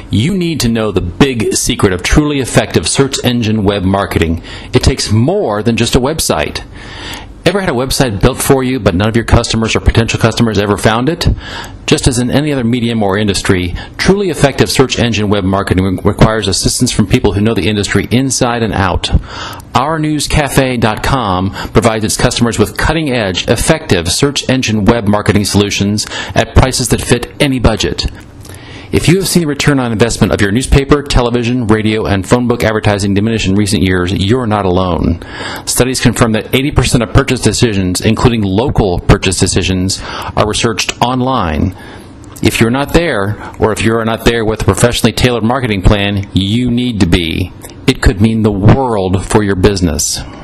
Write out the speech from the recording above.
You need to know the big secret of truly effective search engine web marketing. It takes more than just a website. Ever had a website built for you, but none of your customers or potential customers ever found it? Just as in any other medium or industry, truly effective search engine web marketing requires assistance from people who know the industry inside and out. OurNewsCafe.com provides its customers with cutting-edge, effective search engine web marketing solutions at prices that fit any budget. If you have seen the return on investment of your newspaper, television, radio, and phone book advertising diminish in recent years, you're not alone. Studies confirm that 80% of purchase decisions, including local purchase decisions, are researched online. If you're not there, or if you're not there with a professionally tailored marketing plan, you need to be. It could mean the world for your business.